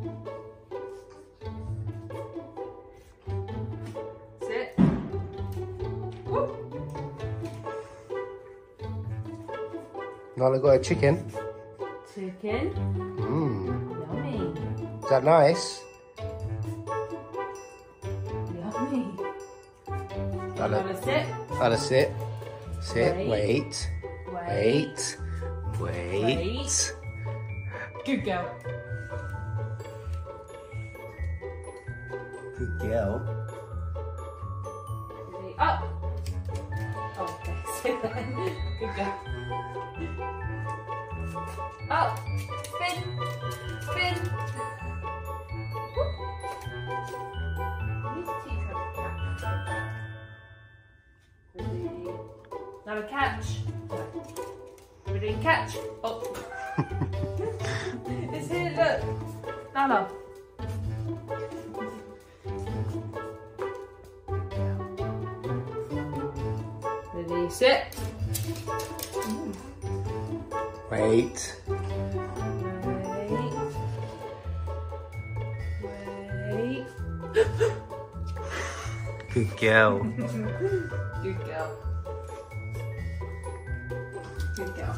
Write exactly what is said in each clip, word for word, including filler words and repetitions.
Sit. Whoop. Now look at a chicken. Chicken. Mmm. Yummy. Is that nice? Yummy. Now Gotta look. sit. Gotta sit. Sit. Wait. Wait. Wait. Wait. Wait. Good girl. Good girl. Ready? Up. Oh, okay. Sit then. Good girl. Up. Spin. Spin. Whoop. You need to teach her to catch. Ready? Now a catch. Ready? Catch. Oh. It's here, look. Nala. Ready, sit. Wait. Wait. Wait. Good girl. Good girl. Good girl.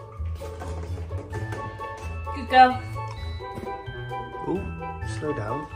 Good girl. Oh, slow down.